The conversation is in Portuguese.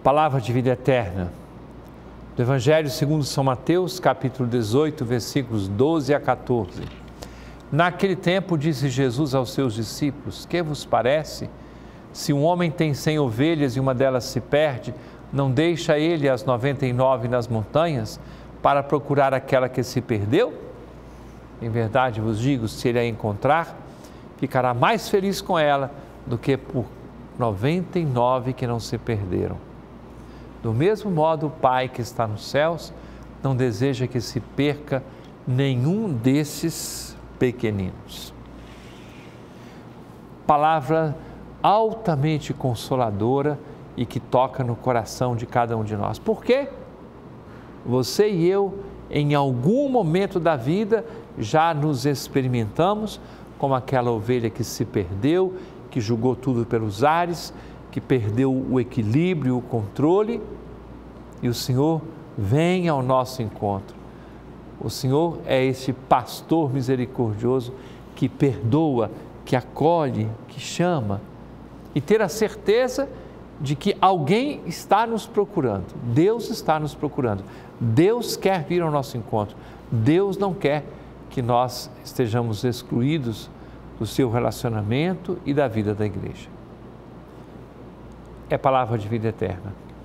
Palavra de vida eterna, do Evangelho segundo São Mateus, capítulo 18, versículos 12 a 14. Naquele tempo disse Jesus aos seus discípulos: que vos parece? Se um homem tem 100 ovelhas e uma delas se perde, não deixa ele as 99 nas montanhas para procurar aquela que se perdeu? Em verdade vos digo, se ele a encontrar, ficará mais feliz com ela do que por 99 que não se perderam. Do mesmo modo, o Pai que está nos céus não deseja que se perca nenhum desses pequeninos. Palavra altamente consoladora e que toca no coração de cada um de nós. Por quê? Você e eu, em algum momento da vida, já nos experimentamos como aquela ovelha que se perdeu, que jogou tudo pelos ares, que perdeu o equilíbrio, o controle, e o Senhor vem ao nosso encontro. O Senhor é esse pastor misericordioso que perdoa, que acolhe, que chama, e ter a certeza de que alguém está nos procurando. Deus está nos procurando. Deus quer vir ao nosso encontro. Deus não quer que nós estejamos excluídos do seu relacionamento e da vida da igreja. É palavra de vida eterna.